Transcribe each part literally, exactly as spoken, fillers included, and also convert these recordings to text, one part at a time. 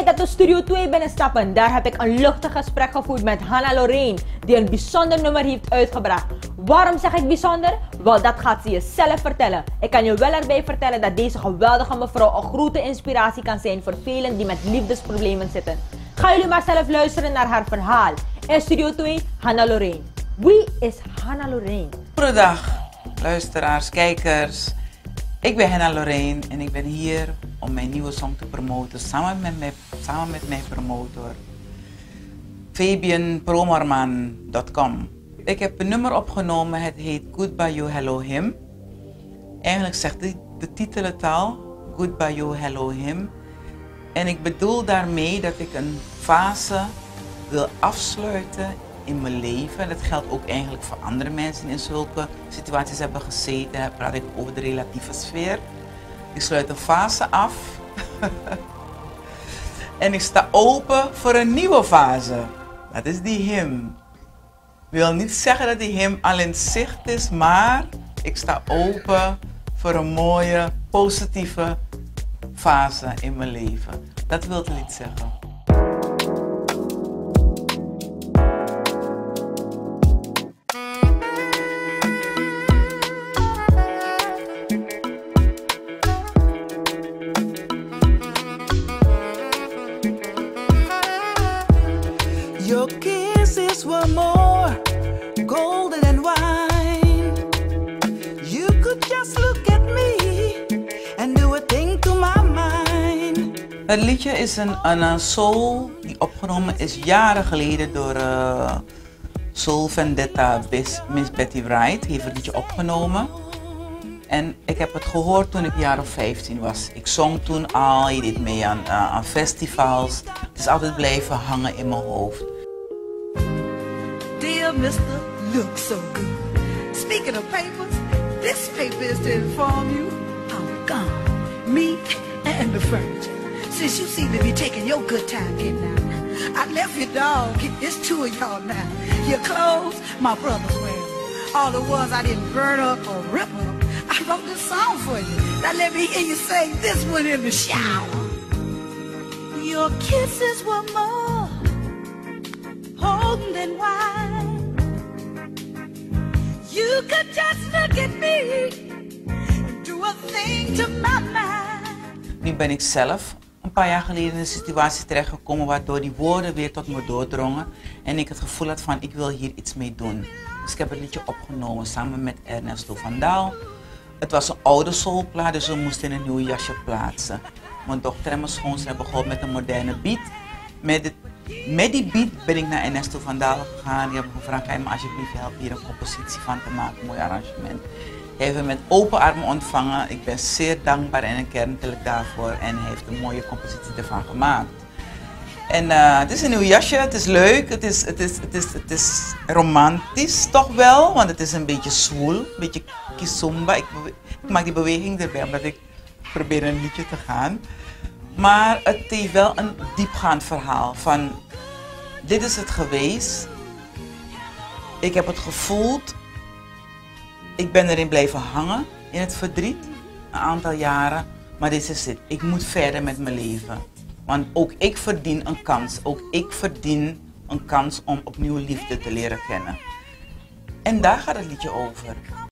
dat we Studio twee binnenstappen, daar heb ik een luchtig gesprek gevoerd met Hannah Lorraine, die een bijzonder nummer heeft uitgebracht. Waarom zeg ik bijzonder? Wel, dat gaat ze je zelf vertellen. Ik kan je wel erbij vertellen dat deze geweldige mevrouw een grote inspiratie kan zijn voor velen die met liefdesproblemen zitten. Gaan jullie maar zelf luisteren naar haar verhaal. In Studio twee, Hannah Lorraine. Wie is Hannah Lorraine? Goedendag, luisteraars, kijkers. Ik ben Hannah Lorraine en ik ben hier om mijn nieuwe song te promoten samen met mijn, samen met mijn promotor Fabian Promerman punt com. Ik heb een nummer opgenomen, het heet Goodbye You Hello Him. Eigenlijk zegt de, de titel het al, Goodbye You Hello Him. En ik bedoel daarmee dat ik een fase wil afsluiten in mijn leven. Dat geldt ook eigenlijk voor andere mensen die in zulke situaties hebben gezeten. Dan praat ik over de relatieve sfeer. Ik sluit een fase af. En ik sta open voor een nieuwe fase. Dat is die him. Ik wil niet zeggen dat die him al in zicht is, maar ik sta open voor een mooie, positieve fase in mijn leven. Dat wil het lied zeggen. Your kisses were more golden than wine. You could just look at me and do a thing to my mind. Het liedje is een, een, een soul die opgenomen is jaren geleden door uh, Soul Vendetta Miss Betty Wright. Die heeft het liedje opgenomen. En ik heb het gehoord toen ik een jaar of vijftien was. Ik zong toen al, je deed mee aan, uh, aan festivals. Het is altijd blijven hangen in mijn hoofd. Dear mister, look so good. Speaking of papers, this paper is to inform you I'm gone. Me and the furniture. Since you seem to be taking your good time getting out, I left your dog. It's two of y'all now. Your clothes, my brother's wearing. All the ones I didn't burn up or rip up. I wrote this song for you. Now let me hear you sing this one in the shower. Your kisses were more golden than wine. You could just look at me and do a thing to my mind. Nu ben ik zelf een paar jaar geleden in een situatie terechtgekomen waardoor die woorden weer tot me doordrongen. En ik het gevoel had van ik wil hier iets mee doen. Dus ik heb het liedje opgenomen samen met Ernesto van Daal. Het was een oude soulplaat, dus we moesten een nieuw jasje plaatsen. Mijn dochter en mijn schoonzus hebben geholpen met een moderne beat. Met, het, met die beat ben ik naar Ernesto van Daal gegaan. Die hebben me gevraagd, kan je me alsjeblieft helpen hier een compositie van te maken, een mooi arrangement. Hij heeft me met open armen ontvangen. Ik ben zeer dankbaar en kernelijk daarvoor. En hij heeft een mooie compositie ervan gemaakt. En uh, het is een nieuw jasje, het is leuk, het is, het, is, het, is, het is romantisch toch wel, want het is een beetje zwoel, een beetje kizomba. Ik, ik maak die beweging erbij omdat ik probeer een liedje te gaan. Maar het heeft wel een diepgaand verhaal van dit is het geweest, ik heb het gevoeld, ik ben erin blijven hangen in het verdriet, een aantal jaren, maar dit is het, ik moet verder met mijn leven. Want ook ik verdien een kans, ook ik verdien een kans om opnieuw liefde te leren kennen. En daar gaat het liedje over.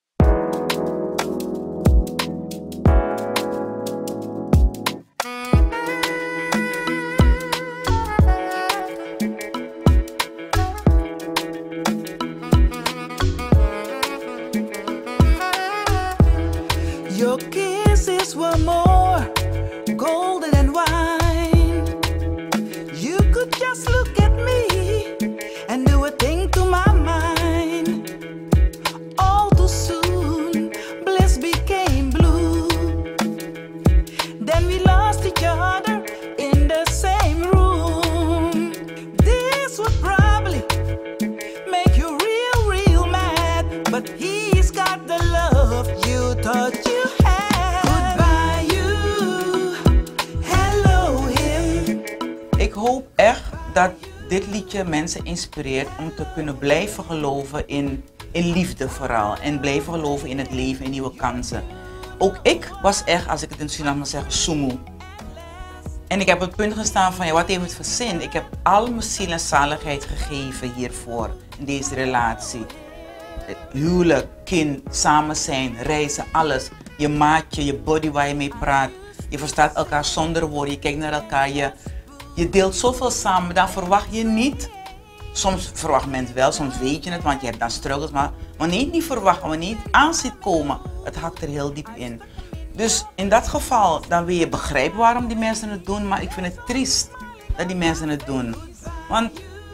Your kisses were more golden than wine. You could just look at me and do a thing to my mind. All too soon, bliss became blue. Then we lost each other in the same room. This would probably make you real, real mad, but he's got the love you thought you had. Goodbye you, hello him. Ik hoop echt dat dit liedje mensen inspireert om te kunnen blijven geloven in, in liefde vooral. En blijven geloven in het leven, in nieuwe kansen. Ook ik was echt, als ik het in Suriname mag zeggen, sumu. En ik heb op het punt gestaan van, ja, wat heeft het voor zin? Ik heb al mijn ziel en zaligheid gegeven hiervoor, in deze relatie. Huwelijk, kind, samen zijn, reizen, alles. Je maatje, je body waar je mee praat. Je verstaat elkaar zonder woorden, je kijkt naar elkaar. Je, je deelt zoveel samen, dan verwacht je niet. Soms verwacht mensen wel, soms weet je het, want je hebt dan struggles. Maar wanneer je het niet verwacht, wanneer je het aan ziet komen, het hakt er heel diep in. Dus in dat geval, dan wil je begrijpen waarom die mensen het doen. Maar ik vind het triest dat die mensen het doen. Want,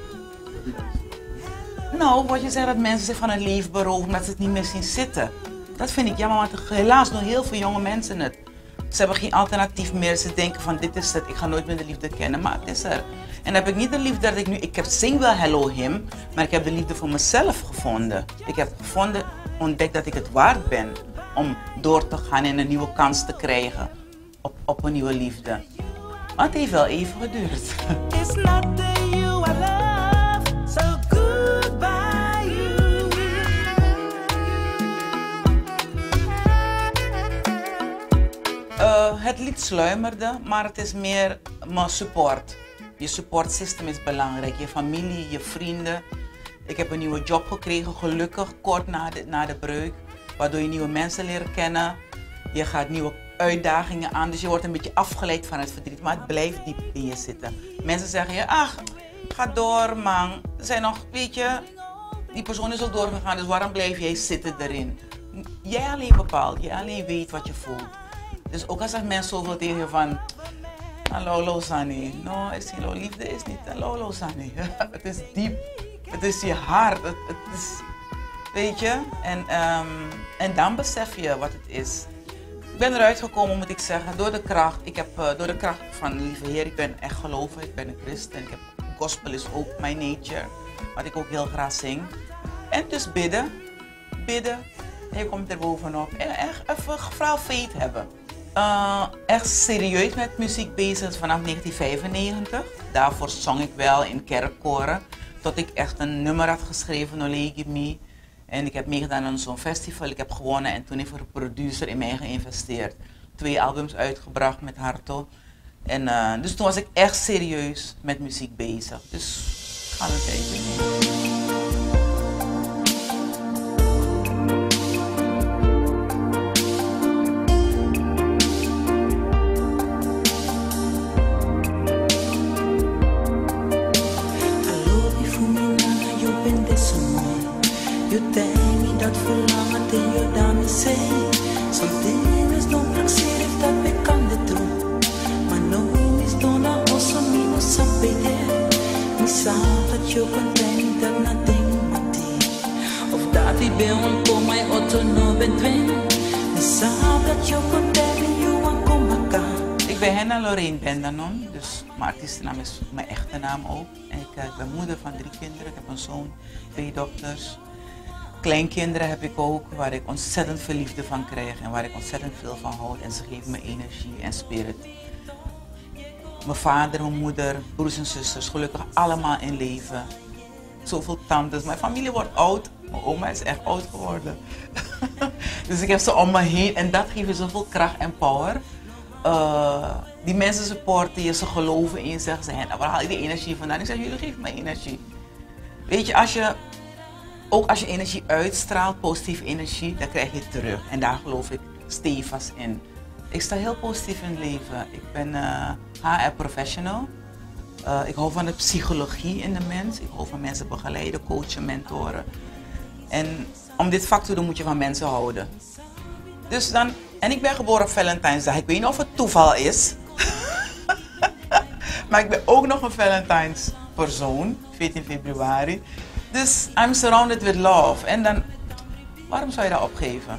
nou, wat je zegt dat mensen zich van het leven beroven omdat ze het niet meer zien zitten. Dat vind ik jammer, want helaas doen heel veel jonge mensen het. Ze hebben geen alternatief meer. Ze denken van dit is het, ik ga nooit meer de liefde kennen, maar het is er. En dan heb ik niet de liefde dat ik nu, ik heb zing wel Hello Him, maar ik heb de liefde voor mezelf gevonden. Ik heb gevonden, ontdekt dat ik het waard ben om door te gaan en een nieuwe kans te krijgen op, op een nieuwe liefde. Maar het heeft wel even geduurd. It's not the you I love, so goodbye you. Uh, het lied sluimerde, maar het is meer mijn support. Je support system is belangrijk, je familie, je vrienden. Ik heb een nieuwe job gekregen, gelukkig, kort na de, na de breuk. Waardoor je nieuwe mensen leren kennen. Je gaat nieuwe uitdagingen aan, dus je wordt een beetje afgeleid van het verdriet. Maar het blijft diep in je zitten. Mensen zeggen je, ach, ga door man. Er zijn nog, weet je, die persoon is ook doorgegaan, dus waarom blijf jij zitten erin? Jij alleen bepaalt, jij alleen weet wat je voelt. Dus ook al zeggen mensen zoveel tegen je van, hallo Lozani. No, is geen lo, liefde is niet hallo Lozani. Het is diep. Het is je hart. Het, het is, weet je? En, um, en dan besef je wat het is. Ik ben eruit gekomen, moet ik zeggen, door de kracht. Ik heb uh, door de kracht van de lieve Heer. Ik ben echt gelovig. Ik ben een christen. Ik heb, gospel is ook mijn nature. Wat ik ook heel graag zing. En dus bidden. Bidden. En je komt er bovenop. En echt even vooral faith hebben. Uh, echt serieus met muziek bezig vanaf negentien vijfennegentig. Daarvoor zong ik wel in kerkkoren. Tot ik echt een nummer had geschreven, No Legi Me. En ik heb meegedaan aan zo'n festival. Ik heb gewonnen en toen heeft een producer in mij geïnvesteerd. Twee albums uitgebracht met Harto. En, uh, dus toen was ik echt serieus met muziek bezig. Dus ga een tijdje mee. You tell me dat verlangen tegen je dan niet zijn. Something is don't accept dat we kan de doen. Maar no is don't na osso mi no sapere. Mi sa dat je kan denken dat nothing moet die. Of dat ik ben on kom my auto no ben twen. Mi sa dat je kan denken you aan kom elkaar. Ik ben Henna Lorraine Bendanon, dus mijn artiestennaam is mijn echte naam ook. En ik, ik ben moeder van drie kinderen. Ik heb een zoon, twee dochters. Kleinkinderen heb ik ook, waar ik ontzettend veel liefde van krijg en waar ik ontzettend veel van houd. En ze geven me energie en spirit. Mijn vader, mijn moeder, broers en zusters, gelukkig allemaal in leven. Zoveel tantes. Mijn familie wordt oud. Mijn oma is echt oud geworden. Dus ik heb ze om me heen en dat geeft je zoveel kracht en power. Uh, die mensen supporten je, ze geloven in je, zeggen ze, waar haal je die energie vandaan? Ik zeg, jullie geven me energie. Weet je, als je... Ook als je energie uitstraalt, positieve energie, dan krijg je het terug. En daar geloof ik stevast in. Ik sta heel positief in het leven. Ik ben uh, H R professional. Uh, ik hou van de psychologie in de mens. Ik hou van mensen begeleiden, coachen, mentoren. En om dit vak te doen moet je van mensen houden. Dus dan, en ik ben geboren op Valentijnsdag. Ik weet niet of het toeval is. Maar ik ben ook nog een Valentijns persoon, veertien februari. Dus I'm surrounded with love. En dan, waarom zou je dat opgeven?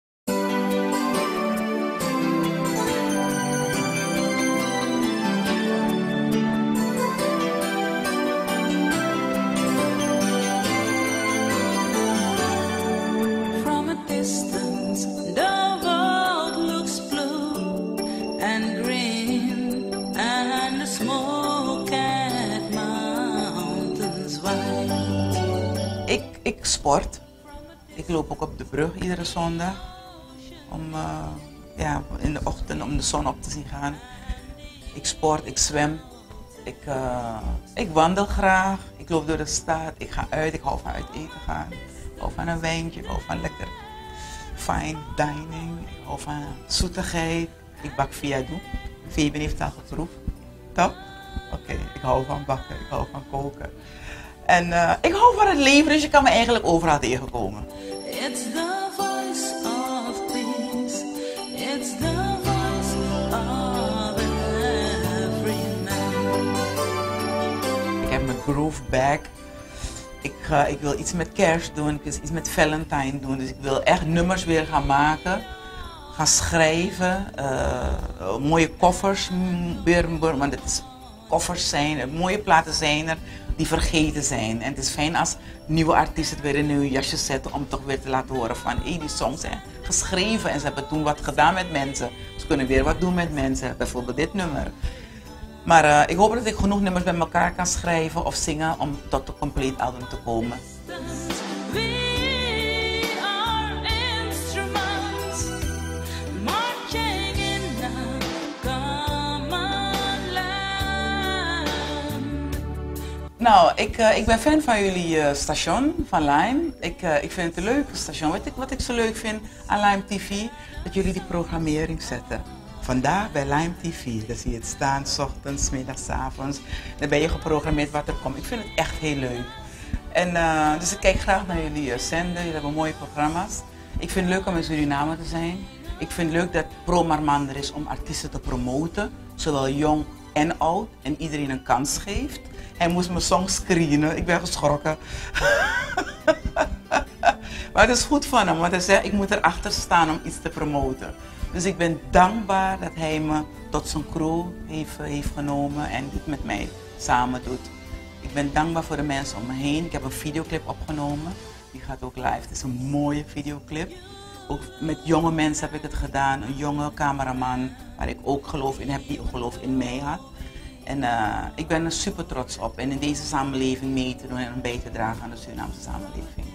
From a distance, the world looks blue and green, and the smoke at mountains white. Ik, ik sport. Ik loop ook op de brug iedere zondag. Om uh, ja, in de ochtend om de zon op te zien gaan. Ik sport, ik zwem. Ik, uh, ik wandel graag. Ik loop door de stad. Ik ga uit. Ik hou van uit eten gaan. Ik hou van een wijntje. Ik hou van lekker fine dining. Ik hou van zoetigheid. Ik bak fiado. Fabian heeft het al geproefd. Toch? Oké, okay. Ik hou van bakken. Ik hou van koken. En uh, ik hou van het leven, dus je kan me eigenlijk overal tegenkomen. It's the voice of peace. It's the voice of every man. Ik heb mijn groove back. Ik, uh, ik wil iets met kerst doen, ik wil iets met Valentine doen. Dus ik wil echt nummers weer gaan maken. Gaan schrijven. Uh, mooie koffers weer, want het is koffers zijn, mooie platen zijn er die vergeten zijn. En het is fijn als nieuwe artiesten het weer in hun jasje zetten om toch weer te laten horen van hey, die songs zijn geschreven en ze hebben toen wat gedaan met mensen. Ze kunnen weer wat doen met mensen, bijvoorbeeld dit nummer. Maar uh, ik hoop dat ik genoeg nummers bij elkaar kan schrijven of zingen om tot een compleet album te komen. Nou, ik, uh, ik ben fan van jullie uh, station, van Lime. Ik, uh, ik vind het een leuk station. Weet ik wat ik zo leuk vind aan Lime T V? Dat jullie die programmering zetten. Vandaag bij Lime T V, daar zie je het staan, 's ochtends, 's middags, 's avonds. Dan ben je geprogrammeerd wat er komt. Ik vind het echt heel leuk. En, uh, dus ik kijk graag naar jullie uh, zenden, jullie hebben mooie programma's. Ik vind het leuk om in Suriname te zijn. Ik vind het leuk dat Pro Marman er is om artiesten te promoten. Zowel jong en oud en iedereen een kans geeft. Hij moest mijn song screenen, ik ben geschrokken. Maar het is goed van hem, want hij zegt ik moet erachter staan om iets te promoten. Dus ik ben dankbaar dat hij me tot zijn crew heeft, heeft genomen en dit met mij samen doet. Ik ben dankbaar voor de mensen om me heen. Ik heb een videoclip opgenomen, die gaat ook live. Het is een mooie videoclip. Ook met jonge mensen heb ik het gedaan, een jonge cameraman waar ik ook geloof in heb, die ook geloof in mij had. En uh, ik ben er super trots op en in deze samenleving mee te doen en bij te dragen aan de Surinaamse samenleving.